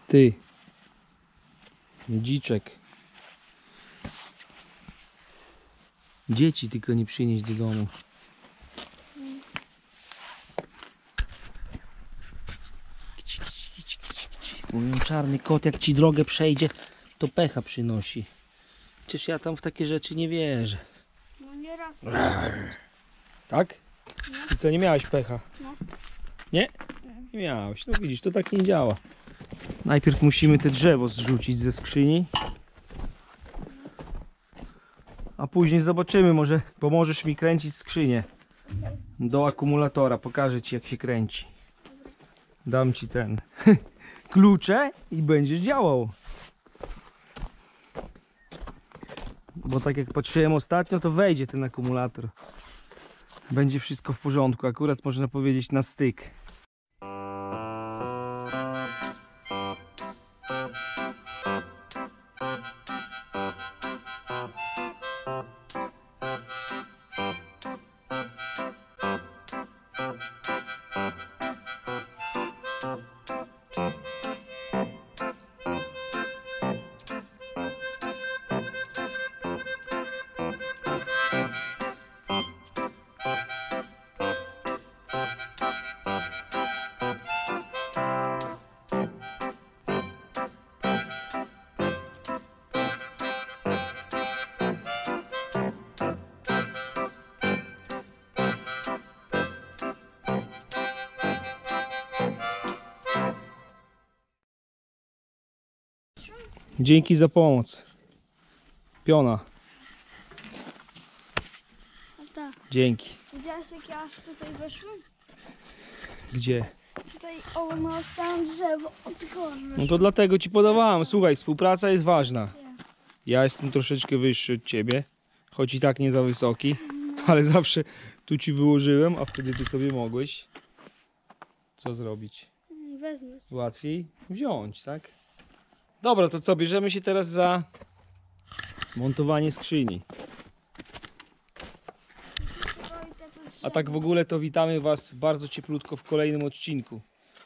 Ty. Dziczek. Dzieci tylko nie przynieść do domu. Kici, kici, kici, kici, kici. Mówią, czarny kot jak ci drogę przejdzie, to pecha przynosi. Przecież ja tam w takie rzeczy nie wierzę. No nie raz. Tak? I co, nie miałeś pecha? No. Nie? Nie miałeś. No widzisz, to tak nie działa. Najpierw musimy te drzewo zrzucić ze skrzyni. A później zobaczymy, może pomożesz mi kręcić skrzynię do akumulatora. Pokażę ci, jak się kręci. Dam ci ten klucze i będziesz działał. Bo tak jak patrzyłem ostatnio, to wejdzie ten akumulator. Będzie wszystko w porządku. Akurat można powiedzieć na styk. Dzięki za pomoc. Piona. No tak. Dzięki. Widziałeś, jak ja aż tutaj weszłem? Gdzie? Tutaj ołamało całe drzewo. O ty kurwa. No to dlatego ci podawałem. Słuchaj, współpraca jest ważna. Ja jestem troszeczkę wyższy od ciebie, choć i tak nie za wysoki, ale zawsze tu ci wyłożyłem, a wtedy ty sobie mogłeś co zrobić? Wezmę. Łatwiej wziąć, tak? Dobra, to co? Bierzemy się teraz za montowanie skrzyni. A tak w ogóle to witamy was bardzo cieplutko w kolejnym odcinku.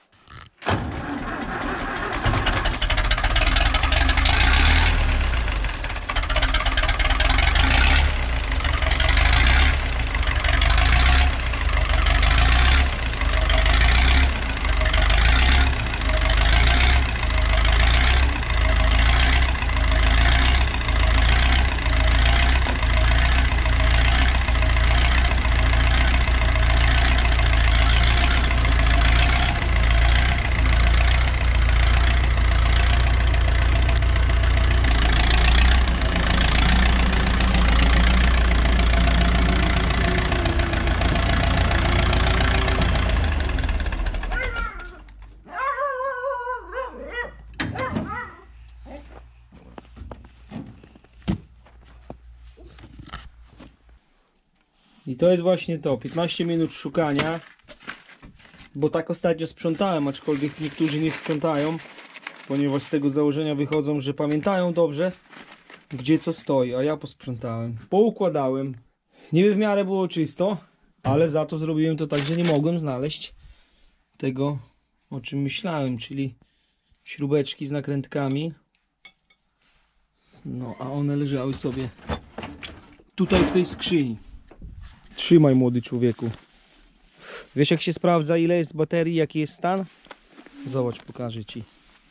I to jest właśnie to, 15 minut szukania, bo tak ostatnio sprzątałem, aczkolwiek niektórzy nie sprzątają, ponieważ z tego założenia wychodzą, że pamiętają dobrze, gdzie co stoi, a ja posprzątałem, poukładałem, niby w miarę było czysto, ale za to zrobiłem to tak, że nie mogłem znaleźć tego, o czym myślałem, czyli śrubeczki z nakrętkami, no a one leżały sobie tutaj w tej skrzyni. Trzymaj, młody człowieku. Wiesz, jak się sprawdza, ile jest baterii, jaki jest stan? Zobacz, pokażę ci.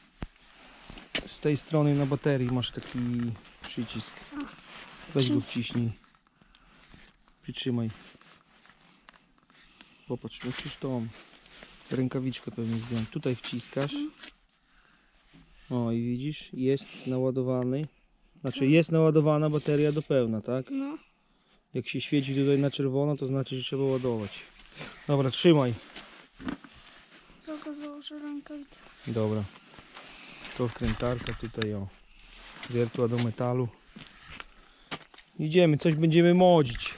Z tej strony na baterii masz taki przycisk. Weź go wciśnij. Przytrzymaj. Popatrz, musisz tą rękawiczkę pewnie zdjąć. Tutaj wciskasz. O, i widzisz, jest naładowany. Znaczy, jest naładowana bateria do pełna, tak? No. Jak się świeci tutaj na czerwono, to znaczy, że trzeba ładować. Dobra, trzymaj. Tylko założę rękawice. Dobra. To wkrętarka tutaj, o. Wiertła do metalu. Idziemy, coś będziemy modzić.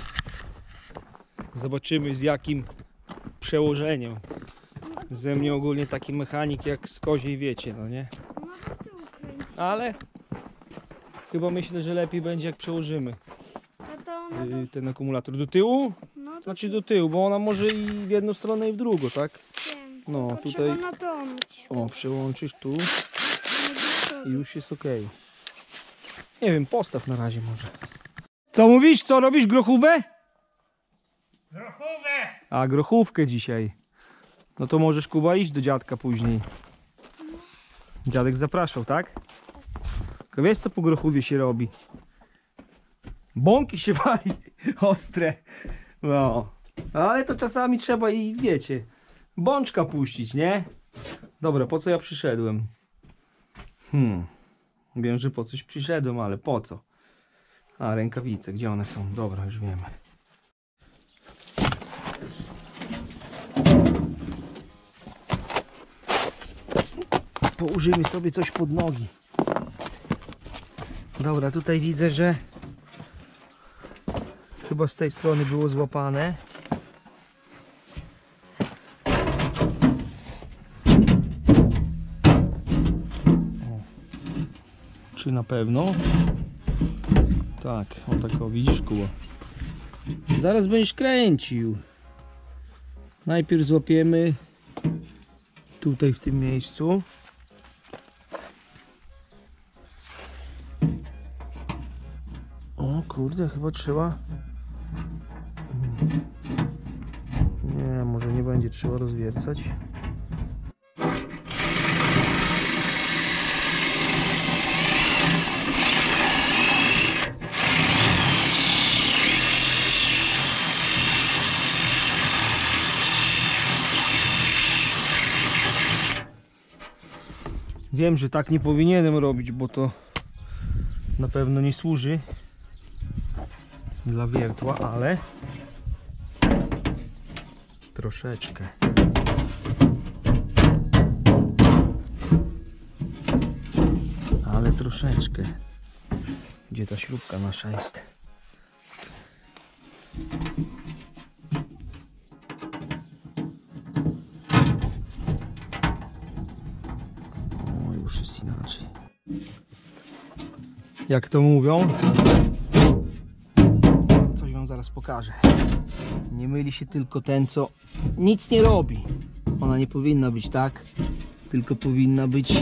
Zobaczymy, z jakim przełożeniem. Ze mnie ogólnie taki mechanik jak z koziej, wiecie, no nie? No do tyłu kręci. Ale chyba myślę, że lepiej będzie, jak przełożymy A to ona do... ten akumulator do tyłu. No to Znaczy do tyłu, bo ona może i w jedną stronę, i w drugą, tak? wiem. No, To tutaj, trzeba na to naciskać. o, przełączysz tu Nie do i przodu. już jest ok. Nie wiem, postaw na razie może. Co mówisz? Co robisz? Grochówę? Grochówę! A, grochówkę dzisiaj. No to możesz, Kuba, iść do dziadka później. Dziadek zapraszał, tak? Tylko wiesz, co po grochówie się robi? Bąki się wali ostre. No. Ale to czasami trzeba i, wiecie, bączka puścić, nie? Dobra, po co ja przyszedłem? Wiem, że po coś przyszedłem, ale po co? A, rękawice, gdzie one są? Dobra, już wiemy. Położymy sobie coś pod nogi. Dobra, tutaj widzę, że chyba z tej strony było złapane. O. Czy na pewno? Tak, o tak, o, widzisz, Kuba. Zaraz będziesz kręcił. Najpierw złapiemy tutaj w tym miejscu. O kurde, chyba trzeba. Nie, może nie będzie trzeba rozwiercać. Wiem, że tak nie powinienem robić, bo to na pewno nie służy dla wiertła, ale troszeczkę. Ale troszeczkę. Gdzie ta śrubka nasza jest? O, już jest inaczej. Jak to mówią? Coś wam zaraz pokażę. Nie myli się tylko ten, co nic nie robi. Ona nie powinna być tak, tylko powinna być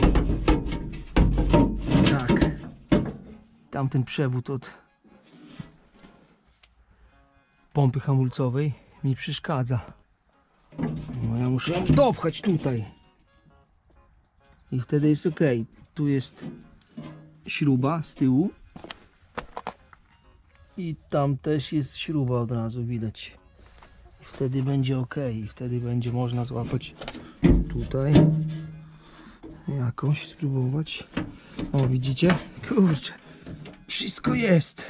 tak. Tamten przewód od pompy hamulcowej mi przeszkadza. No ja muszę ją dopchać tutaj. I wtedy jest ok. Tu jest śruba z tyłu. I tam też jest śruba, od razu widać. I wtedy będzie ok. I wtedy będzie można złapać tutaj jakąś, spróbować. O, widzicie? Kurczę, wszystko jest.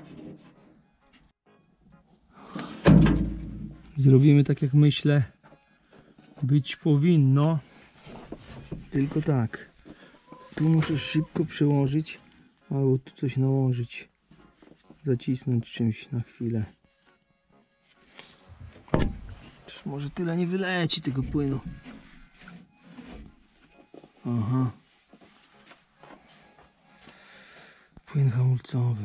Zrobimy tak, jak myślę być powinno. Tylko tak. Tu muszę szybko przełożyć, albo tu coś nałożyć. Zacisnąć czymś na chwilę. Czyż może tyle nie wyleci tego płynu. Aha. Płyn hamulcowy.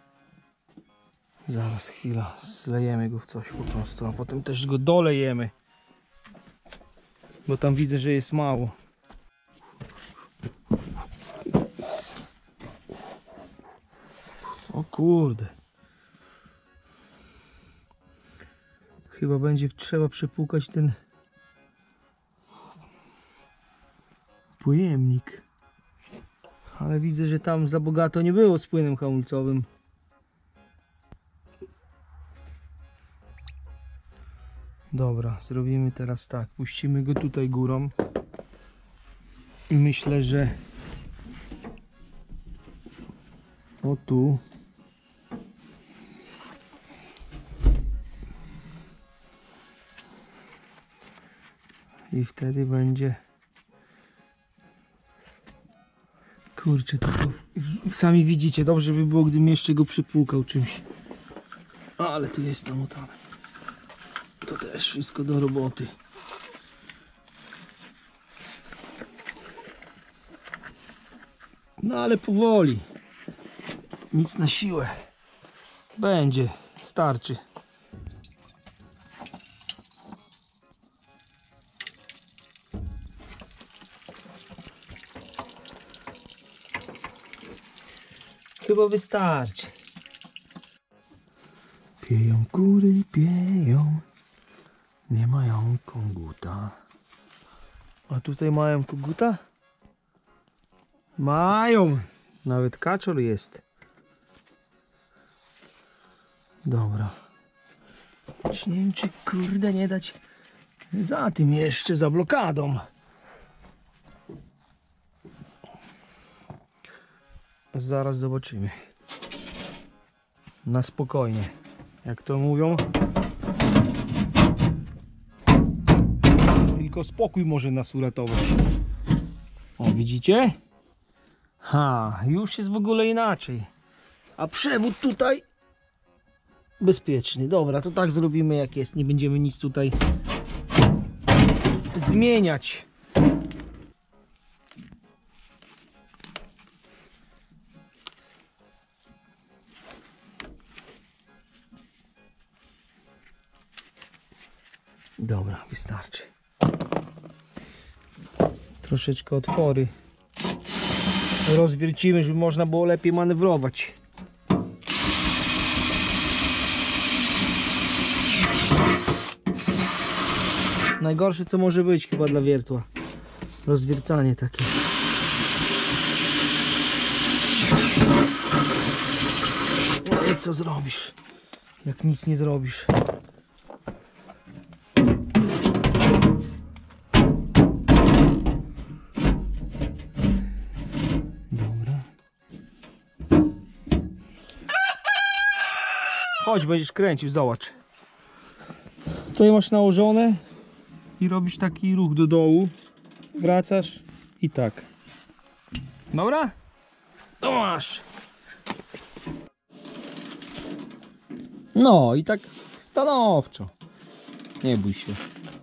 Zaraz, chwila. Zlejemy go w coś po prostu, a potem też go dolejemy. Bo tam widzę, że jest mało. O kurde. Chyba będzie trzeba przepłukać ten pojemnik. Ale widzę, że tam za bogato nie było z płynem hamulcowym. Dobra, zrobimy teraz tak. Puścimy go tutaj górą. I myślę, że o tu. I wtedy będzie. Kurczę, to sami widzicie, dobrze by było, gdybym jeszcze go przypłukał czymś. Ale tu jest namotane. To też wszystko do roboty. No ale powoli. Nic na siłę. Będzie, starczy. chyba wystarczy. Pieją kury, pieją, nie mają koguta. A tutaj mają koguta? Mają! Nawet kaczor jest. Dobra. Już nie wiem, czy kurde nie dać za tym jeszcze, za blokadą. Zaraz zobaczymy. Na spokojnie. Jak to mówią. Tylko spokój może nas uratować. O, widzicie? Ha, już jest w ogóle inaczej. A przewód tutaj bezpieczny. Dobra, to tak zrobimy jak jest. Nie będziemy nic tutaj zmieniać. Dobra, wystarczy. Troszeczkę otwory rozwiercimy, żeby można było lepiej manewrować. Najgorsze co może być chyba dla wiertła. Rozwiercanie takie. No i co zrobisz, jak nic nie zrobisz? Chodź, będziesz kręcił, zobacz. Tutaj masz nałożone i robisz taki ruch do dołu. Wracasz i tak. Dobra? To masz. No i tak stanowczo. Nie bój się.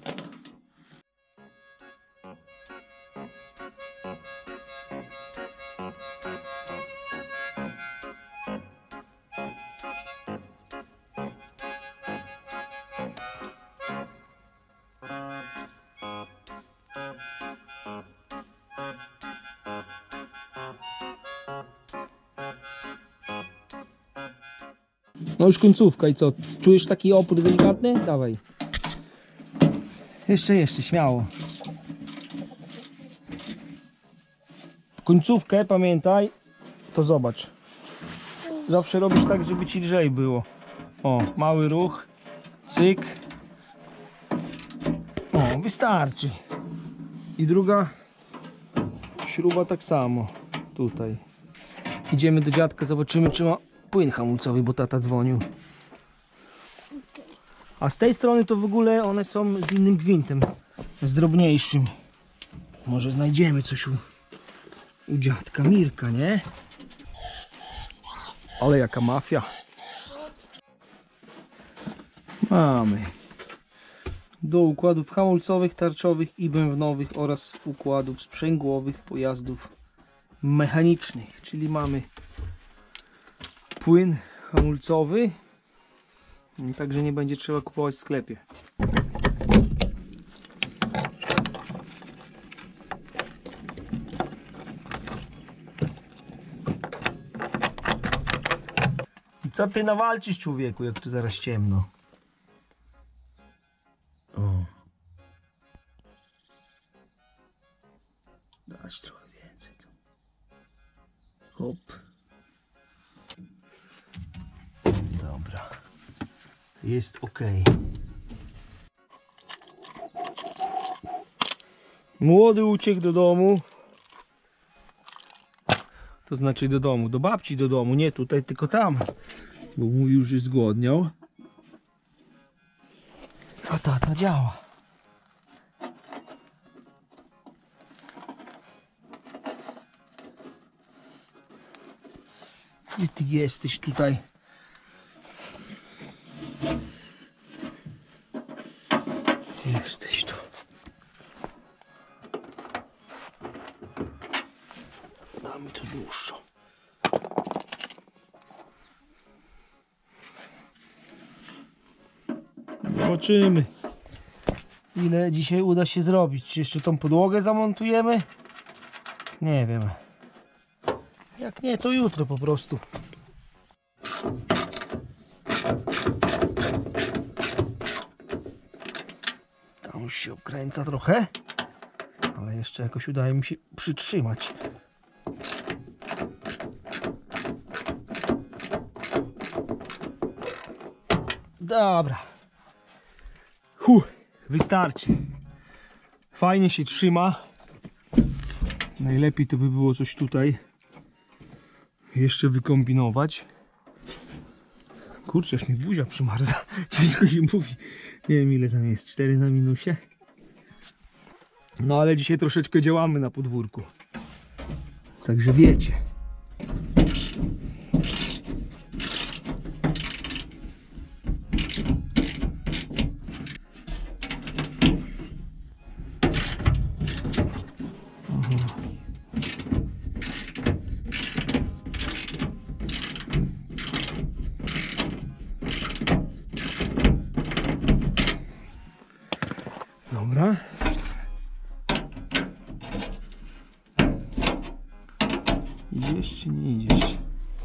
No już końcówka i co? Czujesz taki opór delikatny? Dawaj. Jeszcze, śmiało. Końcówkę pamiętaj, to zobacz. Zawsze robisz tak, żeby ci lżej było. O, mały ruch. Cyk. O, wystarczy. I druga śruba tak samo. Tutaj. Idziemy do dziadka, zobaczymy, czy ma płyn hamulcowy, bo tata dzwonił. A z tej strony to w ogóle one są z innym gwintem, z drobniejszym. Może znajdziemy coś u dziadka Mirka, nie? Ale jaka mafia. Mamy do układów hamulcowych, tarczowych i bębnowych oraz układów sprzęgłowych pojazdów mechanicznych, czyli mamy płyn hamulcowy, także nie będzie trzeba kupować w sklepie. I co ty nawalczysz, człowieku, jak tu zaraz ciemno? O. Dać trochę więcej. Hop. Dobra. Jest ok. Młody uciekł do domu. To znaczy do domu, do babci do domu, nie tutaj, tylko tam. Bo mówił, że zgłodniał. A tata działa. Gdzie ty jesteś tutaj? Jesteś tu. Damy to dłuższą. Zobaczymy, ile dzisiaj uda się zrobić. Czy jeszcze tą podłogę zamontujemy? Nie wiem. Jak nie, to jutro po prostu. Tam już się obkręca trochę, ale jeszcze jakoś udaje mi się przytrzymać. Dobra. Wystarczy. Fajnie się trzyma. Najlepiej to by było coś tutaj jeszcze wykombinować. Kurczę, aż mi buzia przymarza. Ciężko się mówi. Nie wiem, ile tam jest. 4 na minusie. No ale dzisiaj troszeczkę działamy na podwórku. Także wiecie. Dobra. Idziesz czy nie idziesz?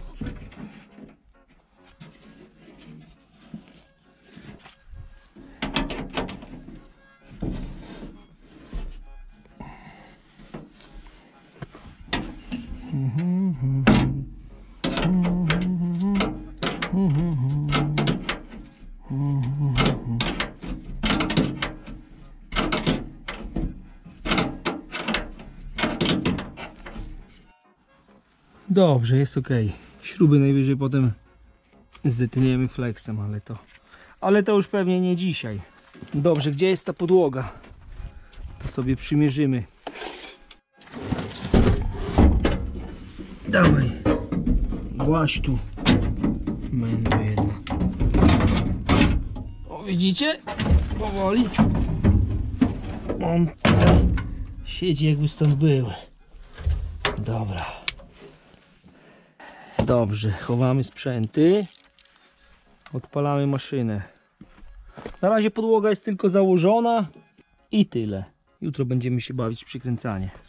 Dobrze, jest ok. Śruby najwyżej potem zdetniemy flexem, ale to już pewnie nie dzisiaj. Dobrze, gdzie jest ta podłoga? To sobie przymierzymy. Dawaj. Właź tu. Mędo jedna. O, widzicie? Powoli. On tutaj siedzi, jakby stąd był. Dobra. Dobrze, chowamy sprzęty. Odpalamy maszynę. Na razie podłoga jest tylko założona i tyle. Jutro będziemy się bawić w przykręcanie.